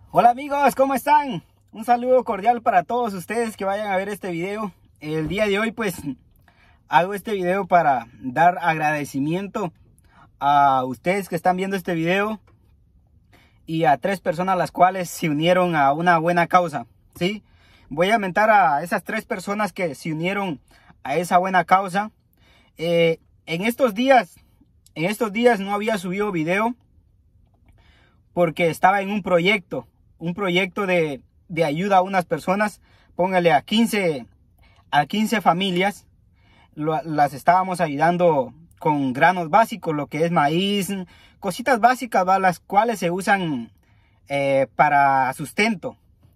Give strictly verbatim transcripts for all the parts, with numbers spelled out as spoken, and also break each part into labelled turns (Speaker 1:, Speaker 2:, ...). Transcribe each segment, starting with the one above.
Speaker 1: Hola amigos, ¿cómo están? Un saludo cordial para todos ustedes que vayan a ver este video. El día de hoy pues hago este video para dar agradecimiento a ustedes que están viendo este video y a tres personas las cuales se unieron a una buena causa, ¿sí? Voy a mentar a esas tres personas que se unieron a esa buena causa. Eh, en estos días, en estos días no había subido video porque estaba en un proyecto, un proyecto de, de ayuda a unas personas. Póngale a quince, a quince familias, lo, las estábamos ayudando con granos básicos, lo que es maíz, cositas básicas, ¿va? Las cuales se usan eh, para sustento.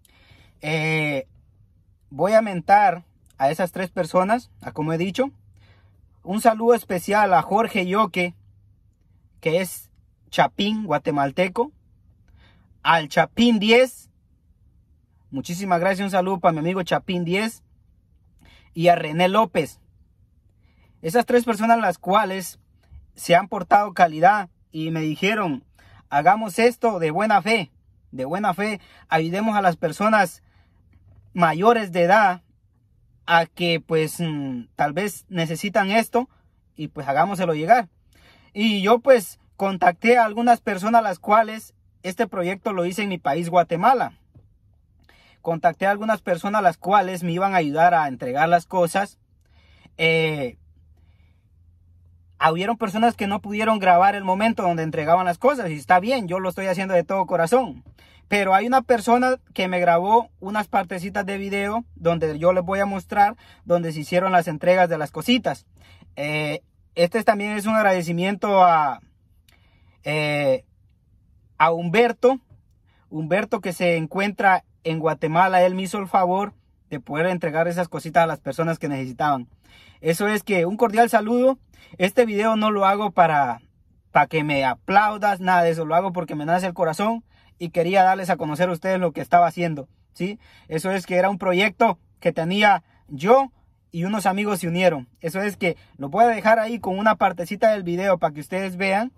Speaker 1: Eh, voy a mentar a esas tres personas, a como he dicho. Un saludo especial a Jorge Yoque, que es Chapín, guatemalteco. Al Chapín diez. Muchísimas gracias. Un saludo para mi amigo Chapín diez. Y a René López. Esas tres personas las cuales se han portado calidad y me dijeron, hagamos esto de buena fe. De buena fe. Ayudemos a las personas mayores de edad a que pues mmm, tal vez necesitan esto y pues hagámoselo llegar. Y yo pues contacté a algunas personas las cuales este proyecto lo hice en mi país, Guatemala. Contacté a algunas personas las cuales me iban a ayudar a entregar las cosas. Eh, hubieron personas que no pudieron grabar el momento donde entregaban las cosas y está bien, yo lo estoy haciendo de todo corazón. Pero hay una persona que me grabó unas partecitas de video donde yo les voy a mostrar donde se hicieron las entregas de las cositas. Eh, este también es un agradecimiento a, eh, a Humberto. Humberto que se encuentra en Guatemala. Él me hizo el favor de poder entregar esas cositas a las personas que necesitaban. Eso es que un cordial saludo. Este video no lo hago para, para que me aplaudas, nada de eso. Lo hago porque me nace el corazón. Y quería darles a conocer a ustedes lo que estaba haciendo, ¿sí? Eso es que era un proyecto que tenía yo y unos amigos se unieron. Eso es que lo voy a dejar ahí con una partecita del video para que ustedes vean.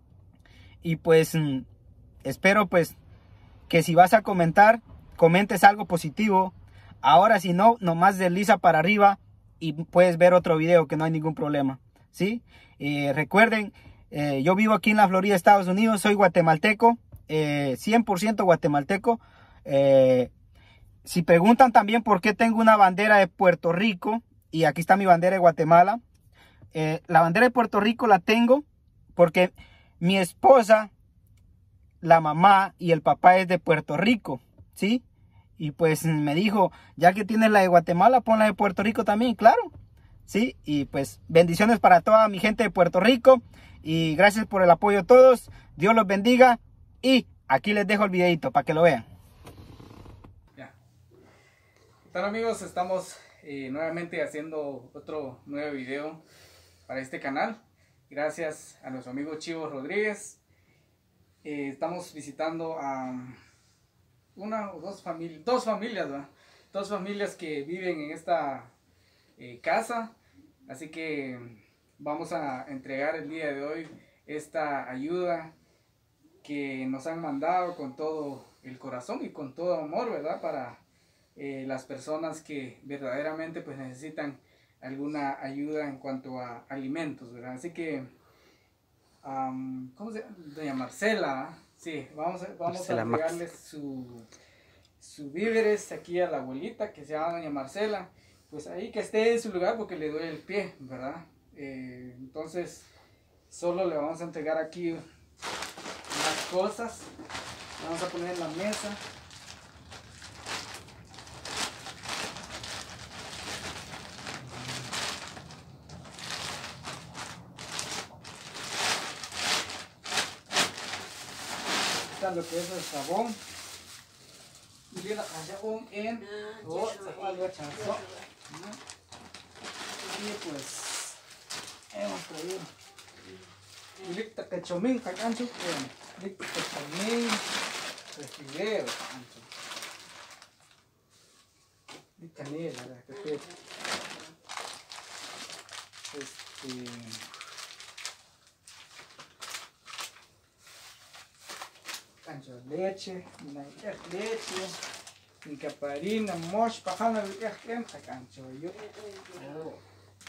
Speaker 1: Y pues espero pues que si vas a comentar, comentes algo positivo. Ahora si no, nomás desliza para arriba y puedes ver otro video que no hay ningún problema, ¿sí? Eh, recuerden, eh, yo vivo aquí en la Florida, Estados Unidos, soy guatemalteco. Eh, cien por ciento guatemalteco. Eh, si preguntan también por qué tengo una bandera de Puerto Rico y aquí está mi bandera de Guatemala, eh, la bandera de Puerto Rico la tengo porque mi esposa, la mamá y el papá es de Puerto Rico, ¿sí? Y pues me dijo, ya que tienes la de Guatemala, pon la de Puerto Rico también, claro, ¿sí? Y pues bendiciones para toda mi gente de Puerto Rico y gracias por el apoyo a todos. Dios los bendiga. Y aquí les dejo el videito para que lo vean.
Speaker 2: Ya. ¿Qué tal amigos? Estamos eh, nuevamente haciendo otro nuevo video para este canal. Gracias a nuestro amigo Chivo Rodríguez. Eh, estamos visitando a una o dos familias, dos familias, ¿verdad? Dos familias que viven en esta eh, casa. Así que vamos a entregar el día de hoy esta ayuda que nos han mandado con todo el corazón y con todo amor, ¿verdad? Para eh, las personas que verdaderamente pues necesitan alguna ayuda en cuanto a alimentos, ¿verdad? Así que, um, ¿cómo se llama? Doña Marcela, sí, vamos a, vamos Marcela a entregarles su, su víveres aquí a la abuelita que se llama Doña Marcela. Pues ahí que esté en su lugar porque le duele el pie, ¿verdad? Eh, entonces, solo le vamos a entregar aquí las cosas. Vamos a poner en la mesa. Está lo que es el jabón. Y viene el jabón en oh, y pues hemos traído Licta cachomín, cacancho, licta cachomín, refrigero, cacancho. Licta canela, este. cancho leche, una leche, incaparina, mosh, pajana, em, cancho yo. Oh.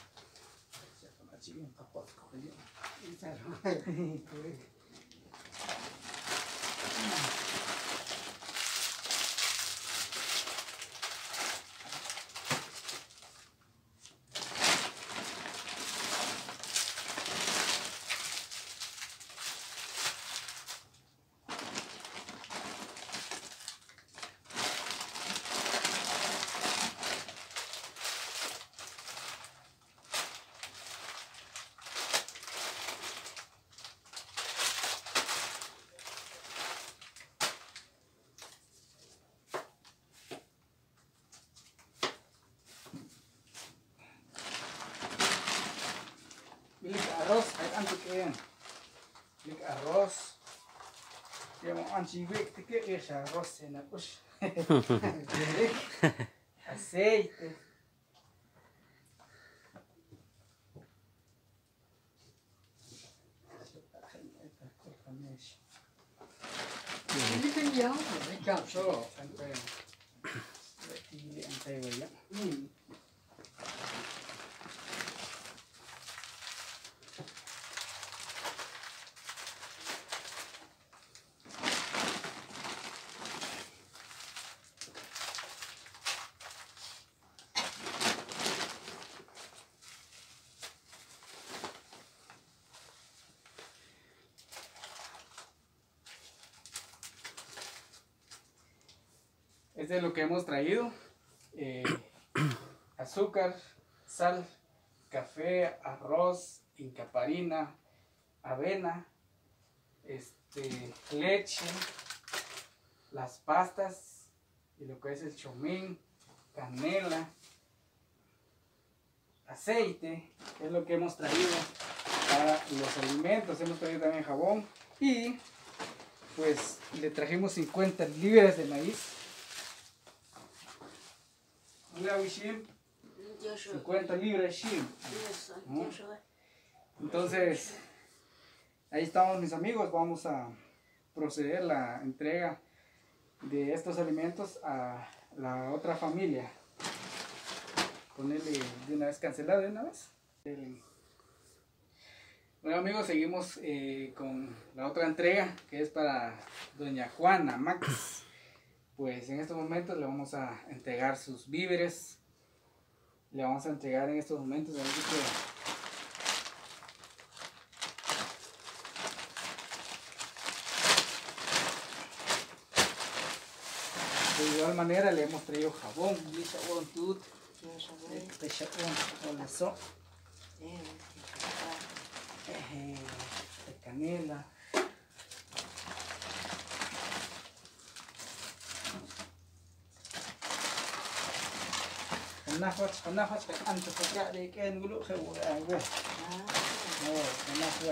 Speaker 2: Arroz, hay antes que lik arroz. Llamo anchivic, que es arroz en la push. Aceite. Este es lo que hemos traído, eh, azúcar, sal, café, arroz, incaparina, avena, este, leche, las pastas y lo que es el chomín, canela, aceite, es lo que hemos traído para los alimentos. Hemos traído también jabón y pues le trajimos cincuenta libras de maíz. cincuenta libras shim. ¿No? Entonces, ahí estamos mis amigos, vamos a proceder la entrega de estos alimentos a la otra familia. Ponerle de una vez, cancelado de una vez. Bueno amigos, seguimos eh, con la otra entrega que es para doña Juana Max. Pues en estos momentos le vamos a entregar sus víveres. Le vamos a entregar en estos momentos. A ver que... De igual manera le hemos traído jabón. Jabón tut. Este jabón eso. De canela. ناخذ ناخذ أنت تقرأ لي كأن نقول خو أقول أوه ناخذ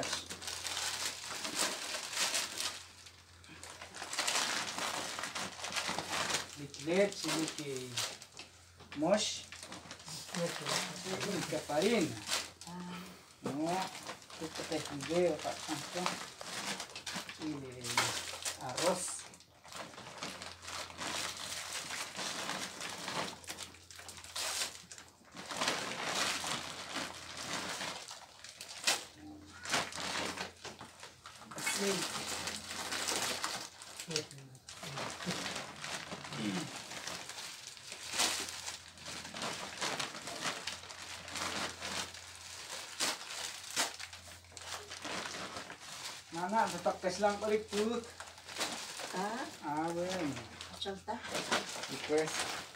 Speaker 2: ليكليت ليكي مش incaparina no esto es fideo para y arroz. Nana, tetap tes lang balik tuh.
Speaker 3: Ah,
Speaker 2: ah bueno.
Speaker 3: Chanta.
Speaker 2: Y pues.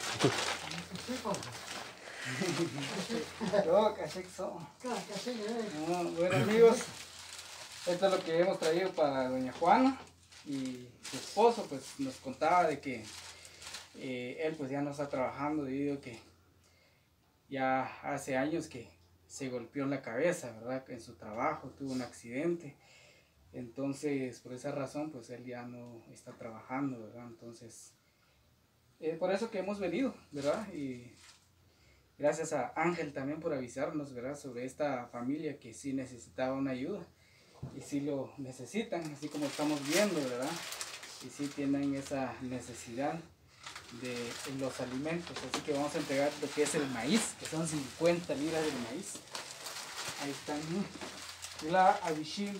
Speaker 2: No, casi so. No, bueno amigos, esto es lo que hemos traído para doña Juana y su esposo pues nos contaba de que eh, él pues ya no está trabajando debido a que ya hace años que se golpeó en la cabeza, ¿verdad? En su trabajo tuvo un accidente. Entonces, por esa razón, pues él ya no está trabajando, ¿verdad? Entonces, es por eso que hemos venido, ¿verdad? Y gracias a Ángel también por avisarnos, ¿verdad? Sobre esta familia que sí necesitaba una ayuda. Y sí lo necesitan, así como estamos viendo, ¿verdad? y sí tienen esa necesidad de los alimentos. Así que vamos a entregar lo que es el maíz, que son cincuenta libras de maíz. Ahí están. La avishim.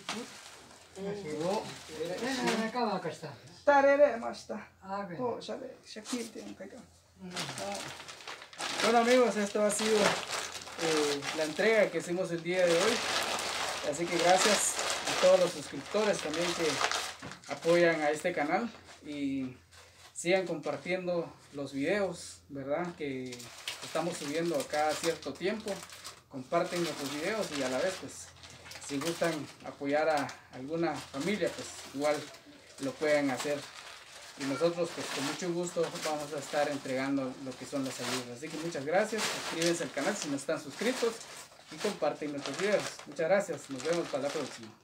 Speaker 2: Tarere masta. Oh, sale, Shakir tiene que acá. Bueno amigos, esto ha sido eh, la entrega que hicimos el día de hoy. Así que gracias a todos los suscriptores también que apoyan a este canal y sigan compartiendo los videos, ¿verdad? Que estamos subiendo a cada cierto tiempo. Comparten nuestros videos y a la vez, pues, si gustan apoyar a alguna familia, pues igual lo pueden hacer. Y nosotros, pues, con mucho gusto vamos a estar entregando lo que son las ayudas. Así que muchas gracias. Suscríbanse al canal si no están suscritos y comparten nuestros videos. Muchas gracias. Nos vemos para la próxima.